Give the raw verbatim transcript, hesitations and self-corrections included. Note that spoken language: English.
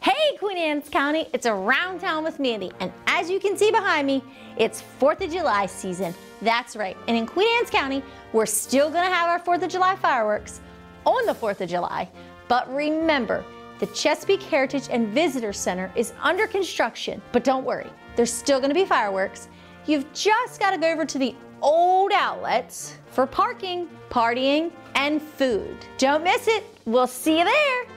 Hey Queen Anne's County, it's Around Town with Mandy, and as you can see behind me, it's fourth of July season. That's right, and in Queen Anne's County, we're still gonna have our fourth of July fireworks on the fourth of July. But remember, the Chesapeake Heritage and Visitor Center is under construction, but don't worry, there's still gonna be fireworks. You've just gotta go over to the old outlets for parking, partying, and food. Don't miss it, we'll see you there.